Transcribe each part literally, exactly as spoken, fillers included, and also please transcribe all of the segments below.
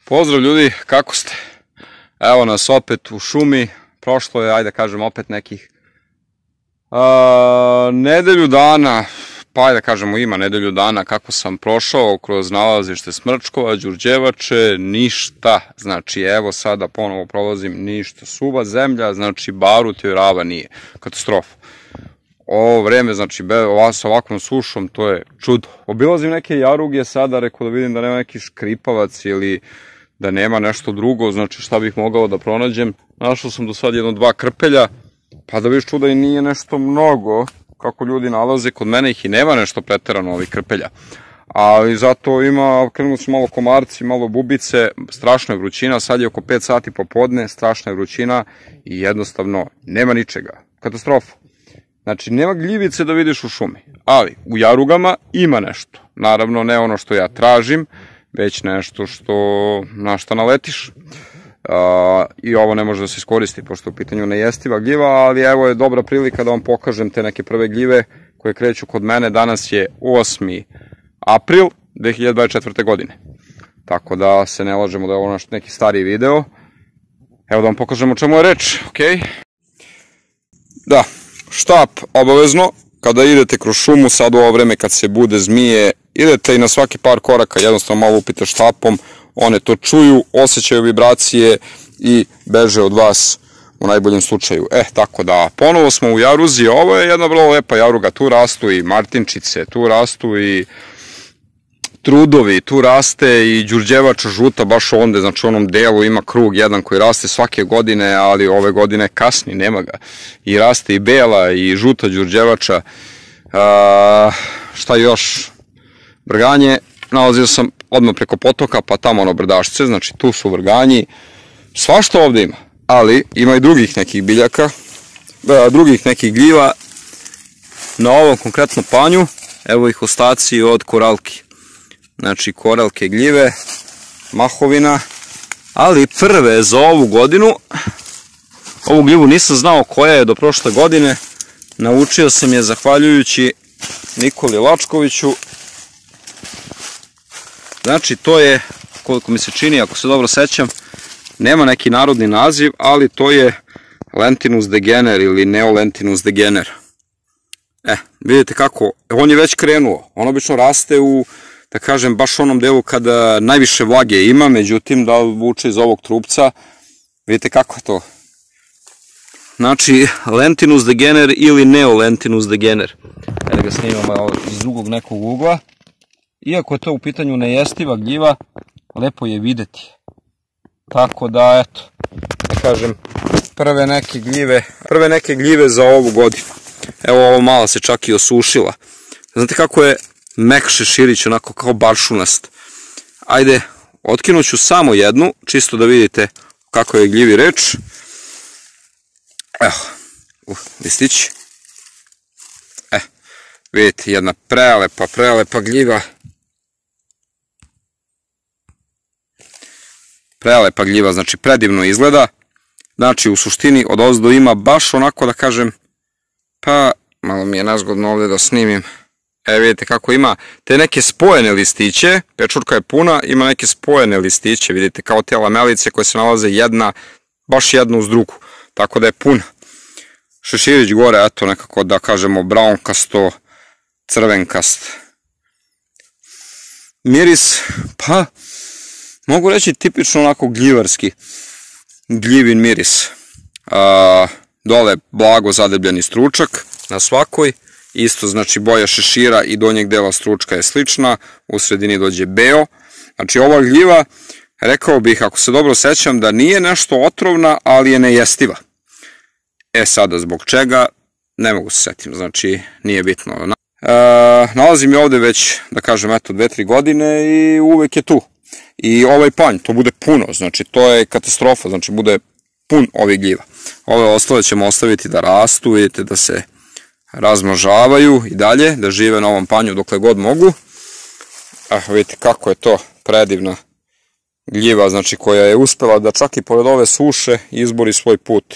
Pozdrav ljudi, kako ste? Evo nas opet u šumi, prošlo je, ajde kažem, opet nekih a, nedelju dana, pa ajde kažemo ima nedelju dana kako sam prošao kroz nalazište Smrčkova, Đurđevače, ništa, znači evo sada ponovo prolazim, ništa, suva zemlja, znači barut joj rava nije, katastrofa. Ovo vreme, znači, sa ovakvom sušom, to je čudo. Obilazim neke jaruge sada, rekao da vidim da nema neki škripavac ili da nema nešto drugo, znači šta bih mogao da pronađem. Našao sam do sad jedno dva krpelja, pa da viš čuda i nije nešto mnogo, kako ljudi nalaze, kod mene ih i nema nešto preterano ovih krpelja. Ali zato ima, krenuli su malo komarci, malo bubice, strašna je vrućina, sad je oko pet sati popodne, strašna je vrućina i jednostavno nema ničega. Katastrofa. Znači, nema gljivice da vidiš u šumi, ali u jarugama ima nešto. Naravno, ne ono što ja tražim, već nešto što, na što naletiš. Uh, I ovo ne može da se iskoristi, pošto je u pitanju nejestiva gljiva, ali evo je dobra prilika da vam pokažem te neke prve gljive koje kreću kod mene. Danas je osmi april dve hiljade dvadeset četvrte. godine. Tako da se ne lažemo da je ovo neki stariji video. Evo da vam pokažem o čemu je reč, okej? Da. Štap, obavezno, kada idete kroz šumu, sad u ovo vreme kad se bude zmije, idete i na svaki par koraka jednostavno malo upite štapom, one to čuju, osjećaju vibracije i beže od vas u najboljem slučaju. E, tako da, ponovo smo u jaruzi, ovo je jedna vrlo lepa jaruga, tu rastu i martinčice, tu rastu i trudovi, tu raste i đurđevača žuta, baš onde, znači u onom delu ima krug jedan koji raste svake godine, ali ove godine kasni, nema ga. I raste i bela i žuta đurđevača. A, šta još? Vrganje, nalazio sam odmah preko potoka, pa tamo ono brdašce, znači tu su vrganji. Svašta ovde ima, ali ima i drugih nekih biljaka, drugih nekih gljiva. Na ovom konkretno panju, evo ih ostaci od koralki. Znači koralke, gljive, mahovina, ali prve za ovu godinu, ovu gljivu nisam znao koja je do prošle godine, naučio sam je zahvaljujući Nikoli Lačkoviću. Znači to je, koliko mi se čini, ako se dobro sećam, nema neki narodni naziv, ali to je Lentinus degener ili Neolentinus degener. E, vidite kako, on je već krenuo, on obično raste u, da kažem, baš u onom delu kada najviše vlage ima, međutim, da vuče iz ovog trupca, vidite kako je to. Znači, Lentinus degener ili Neolentinus degener. Evo ga snimamo iz drugog nekog ugla. Iako je to u pitanju nejestiva gljiva, lepo je videti. Tako da, eto, da kažem, prve neke gljive, prve neke gljive za ovu godinu. Evo, ovo mala se čak i osušila. Znate kako je mekše širić, onako kao baršunast. Ajde, otkinut ću samo jednu, čisto da vidite kako je gljivi reč. Evo, uh, listić. E, vidite, jedna prelepa, prelepa gljiva. Prelepa gljiva, znači predivno izgleda. Znači, u suštini od ozdo ima baš onako, da kažem, pa malo mi je nezgodno ovde da snimim. E, vidite kako ima te neke spojene listiće, pečurka je puna, ima neke spojene listiće, vidite, kao te lamelice koje se nalaze jedna, baš jedna uz drugu, tako da je puna. Šeširić gore, eto, nekako da kažemo braunkasto, crvenkast. Miris, pa, mogu reći tipično onako gljivarski, gljivin miris. A, dole blago zadebljeni stručak na svakoj. Isto, znači, boja šešira i donjeg dela stručka je slična, u sredini dođe beo. Znači, ova gljiva, rekao bih, ako se dobro sećam, da nije nešto otrovna, ali je nejestiva. E sada, zbog čega, ne mogu se setim, znači, nije bitno. E, nalazim je ovde već, da kažem, eto, dve, tri godine i uvek je tu. I ovaj panj, to bude puno, znači, to je katastrofa, znači, bude pun ovih gljiva. Ove ostale ćemo ostaviti da rastu, vidite da se razmnožavaju i dalje, da žive na ovom panju dokle god mogu. Ah, vidite kako je to predivna gljiva, znači koja je uspela da čak i pored ove suše izbori svoj put.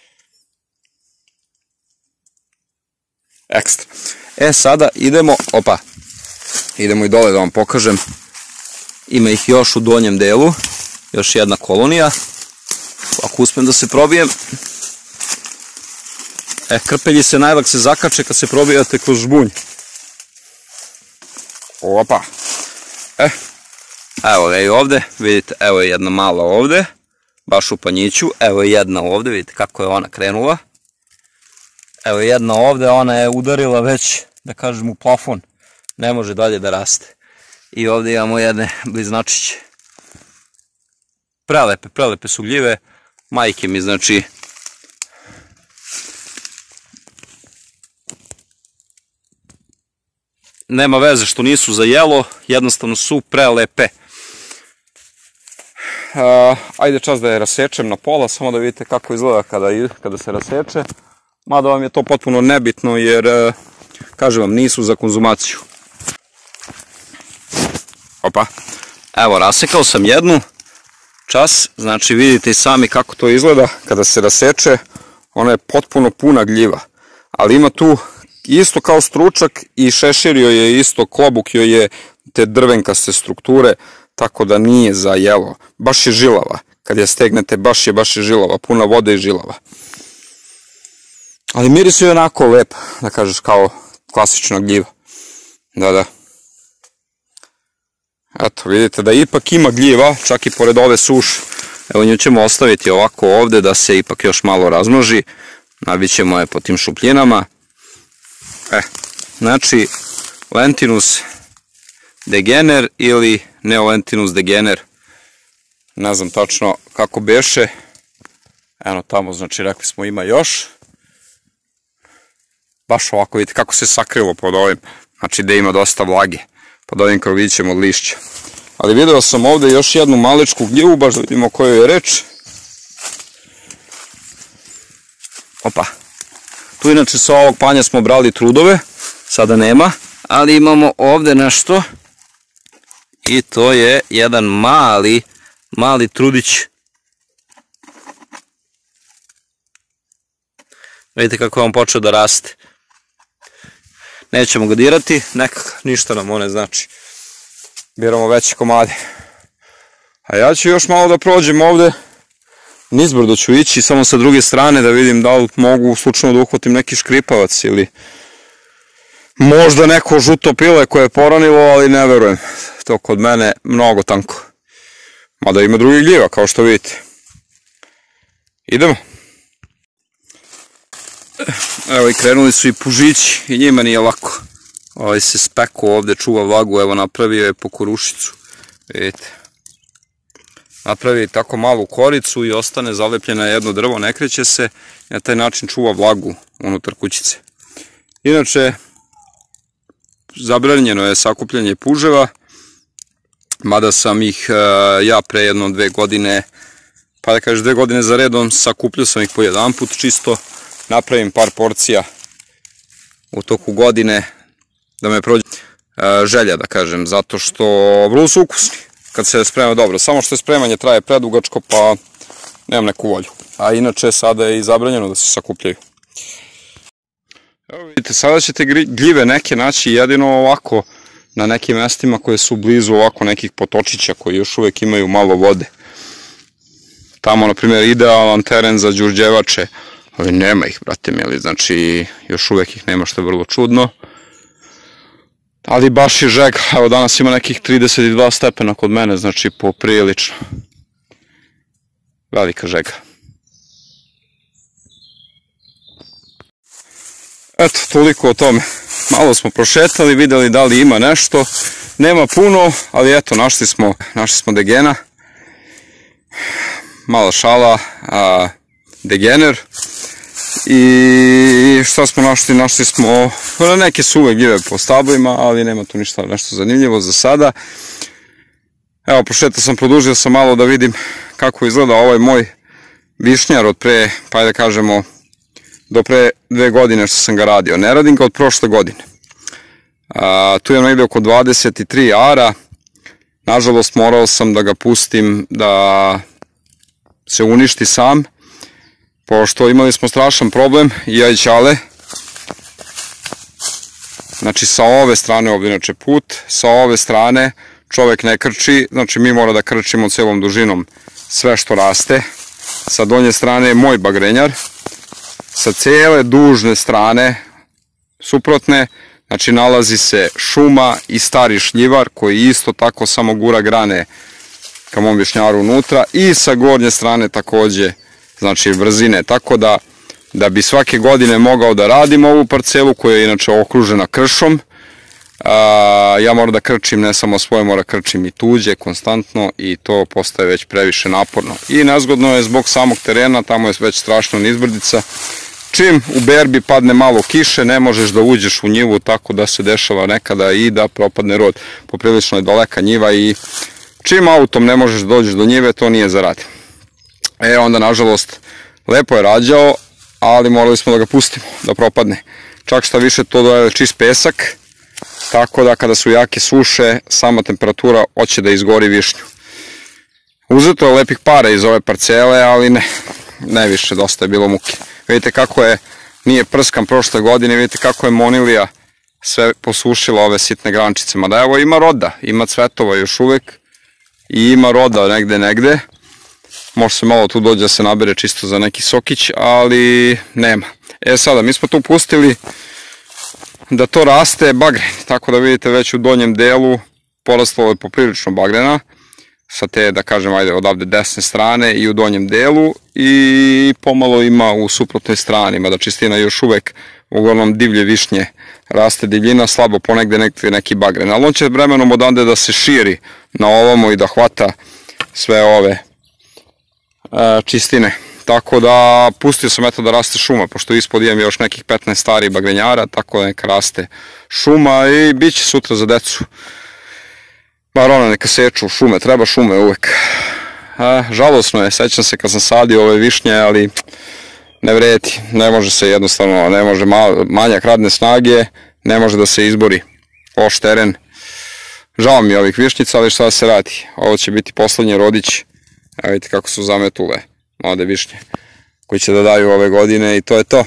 Ekstra. E sada idemo, opa, idemo i dole da vam pokažem. Ima ih još u donjem delu. još jedna kolonija. Ako uspijem da se probijem. E, krpelji se najlakše zakače kad se probijate kroz žbunj. Opa. E, evo ga i ovde, vidite, evo je jedna mala ovde, baš u panjiću, evo je jedna ovde, vidite kako je ona krenula. Evo je jedna ovde, ona je udarila već, da kažem, u plafon, ne može dalje da raste. I ovde imamo jedne bliznačiće. Prelepe, prelepe su gljive, majke mi, znači, nema veze što nisu za jelo, jednostavno su prelepe. Uh, ajde čas da je rasečem na pola, samo da vidite kako izgleda kada, kada se raseče. Mada vam je to potpuno nebitno jer, uh, kažem vam, nisu za konzumaciju. Opa. Evo, rasekao sam jednu čas, znači vidite i sami kako to izgleda kada se raseče. Ona je potpuno puna gljiva, ali ima tu isto kao stručak i šeširio je isto, klobuk joj je te drvenkaste strukture, tako da nije za jelo. Baš je žilava. Kad je stegnete, baš je, baš je žilava. Puna vode i žilava. Ali miris je onako lep, da kažeš, kao klasična gljiva. Da, da. Eto, vidite da ipak ima gljiva, čak i pored ove suše. Evo, nju ćemo ostaviti ovako ovde da se ipak još malo razmnoži. Nabit ćemo je po tim šupljinama. E, znači, Lentinus degener ili Neolentinus degener, ne znam tačno kako beše. Eno tamo, znači rekli smo ima još. Baš ovako vidite kako se sakrilo pod ovim, znači da ima dosta vlage, pod ovim krovićem od lišća. Ali video sam ovde još jednu maličku gljivu, baš da vidimo o kojoj je reč. Opa. Tu inače sa ovog panja smo brali trudove, sada nema, ali imamo ovde nešto i to je jedan mali, mali trudić. Vidite kako je on počeo da raste. Nećemo ga dirati, nekak, ništa nam on ne znači. Biramo veće komade. A ja ću još malo da prođem ovde. Nizbrdo ću ići, samo sa druge strane da vidim da li mogu slučajno da uhvatim neki škripavac ili možda neko žuto pile koje je poranilo, ali ne verujem. To kod mene mnogo tanko. Mada ima drugih gljiva, kao što vidite. Idemo. Evo i krenuli su i pužići i njima nije lako. Ovaj se spekao ovde, čuva vlagu, evo napravio je pokorušicu. Vidite. Napravi tako malu koricu i ostane zalepljena jedno drvo, ne kreće se i na taj način čuva vlagu unutar kućice. Inače, zabranjeno je sakupljanje puževa, mada sam ih ja pre jedno dve godine, pa da kažeš dve godine za redom, sakupljao sam ih po jedan put, čisto napravim par porcija u toku godine, da me prođe želja, da kažem, zato što vrlo su ukusni kad se sprema dobro, samo što je spremanje traje predugačko, pa nemam neku volju. A inače sada je i zabranjeno da se sakupljaju. Evo vidite, sada ćete gljive neke naći jedino ovako na nekim mestima koje su blizu ovako nekih potočića koji još uvek imaju malo vode. Tamo, na primjer, idealan teren za đurđevače, ali nema ih, brate mili, znači još uvek ih nema, što je vrlo čudno. Ali baš je žega, evo danas ima nekih trideset dva stepena kod mene, znači poprilično. Velika žega. Eto, toliko o tome. Malo smo prošetali, videli da li ima nešto. Nema puno, ali eto, našli smo, našli smo degena. Mala šala, a, degener. I šta smo našli? Našli smo neke suve gljive po stabljima, ali nema tu ništa nešto zanimljivo za sada. Evo, prošetao sam, produžio sam malo da vidim kako izgleda ovaj moj višnjar od pre, pa da kažemo, do pre dve godine što sam ga radio. Ne radim ga od prošle godine. A, tu je negde oko dvadeset tri ara. Nažalost, morao sam da ga pustim da se uništi sam, pošto imali smo strašan problem, i ja i Ćale. Znači, sa ove strane, ovdje inače put, sa ove strane čovek ne krči, znači mi mora da krčimo celom dužinom sve što raste. Sa donje strane je moj bagrenjar, sa cele dužne strane, suprotne, znači nalazi se šuma i stari šljivar koji isto tako samo gura grane ka mom višnjaru unutra i sa gornje strane takođe, znači vrzine, tako da da bi svake godine mogao da radim ovu parcelu koja je inače okružena kršom, a, ja moram da krčim ne samo svoje, moram da krčim i tuđe konstantno i to postaje već previše naporno. I nezgodno je zbog samog terena, tamo je već strašno nizbrdica. Čim u berbi padne malo kiše, ne možeš da uđeš u njivu, tako da se dešava nekada i da propadne rod. Poprilično je daleka njiva i čim autom ne možeš da dođeš do njive, to nije za rad. E onda, nažalost, lepo je rađao, ali morali smo da ga pustimo, da propadne. Čak šta više, to je čist pesak, tako da kada su jake suše, sama temperatura hoće da izgori višnju. Uzeto je lepih para iz ove parcele, ali ne, ne više, dosta je bilo muke. Vidite kako je, nije prskan prošle godine, vidite kako je monilija sve posušila ove sitne grančice. Mada evo ima roda, ima cvetova još uvek i ima roda negde negde. Može se malo tu dođe da se nabere čisto za neki sokić, ali nema. E sada, mi smo tu pustili da to raste bagren, tako da vidite već u donjem delu porastlo je poprilično bagrena, sa te, da kažem, ajde, odavde desne strane i u donjem delu i pomalo ima u suprotnoj strani, mada čistina još uvek, uglavnom divlje višnje, raste divljina, slabo ponegde neki, neki bagren, ali on će vremenom odande da se širi na ovamo i da hvata sve ove e, čistine. Tako da pustio sam eto da raste šuma, pošto ispod imam još nekih petnaest starih bagrenjara, tako da neka raste šuma i bit će sutra za decu. Bar ona neka seču šume, treba šume uvek. E, žalosno je, sećam se kad sam sadio ove višnje, ali ne vredi, ne može se jednostavno, ne može manjak radne snage, ne može da se izbori loš teren. Žao mi ovih višnjica, ali šta se radi, ovo će biti poslednji rodić, evo vidite kako su zametule mlade višnje koji će da daju ove godine i to je to.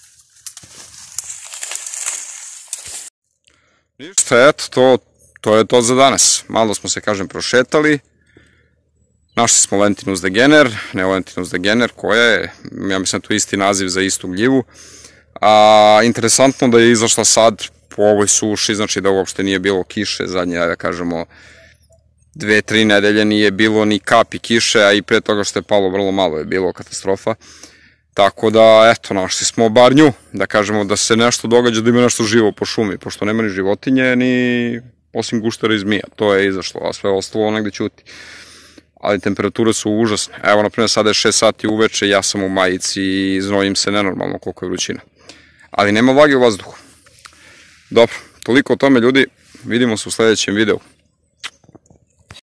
Ništa, eto, to, to je to za danas. Malo smo se, kažem, prošetali. Našli smo Lentinus degener, ne Lentinus degener, koja je, ja mislim, tu isti naziv za istu gljivu. A interesantno da je izašla sad po ovoj suši, znači da uopšte nije bilo kiše, zadnje, da kažemo, dve, tri nedelje nije bilo ni kapi kiše, a i pre toga što je palo vrlo malo je bilo katastrofa. Tako da, eto, našli smo bar nju, da kažemo da se nešto događa, da ima nešto živo po šumi, pošto nema ni životinje, ni osim guštera i zmija, to je izašlo, a sve ostalo negde ćuti. Ali temperature su užasne. Evo, na primjer, sada je šest sati uveče, ja sam u majici i znojim se nenormalno koliko je vrućina. Ali nema vlage u vazduhu. Dobro, toliko o tome, ljudi, vidimo se u sledećem videu.